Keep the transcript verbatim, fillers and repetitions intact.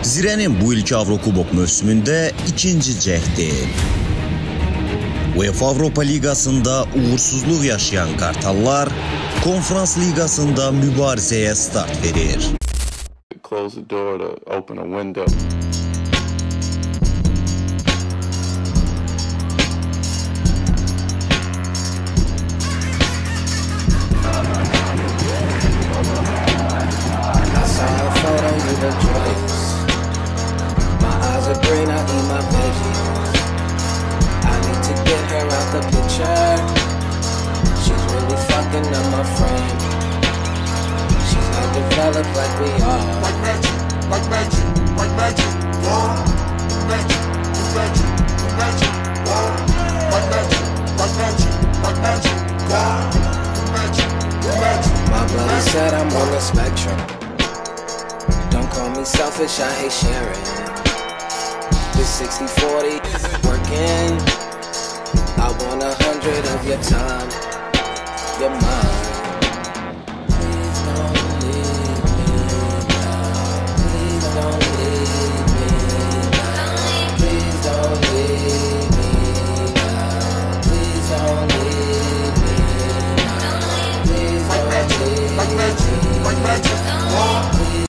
Zirənin bu ilki Avrokubok mövsümündə ikinci cəhdi. UEFA Avropa Liqasında uğursuzluq yaşayan Qartallar Konferans Liqasında mübarizəyə start verir. Close the door to open a window. My eyes are green, I eat my veggies. I need to get her out the picture. She's really fucking up my friend. She's not developed like we are. Like magic, like magic, like magic, whoa. Magic, magic, magic, whoa. Like magic, like magic, like magic, whoa. Magic, magic. My brother said I'm on the spectrum. Don't call me selfish, I hate sharing. This sixty forty working. I want a hundred of your time.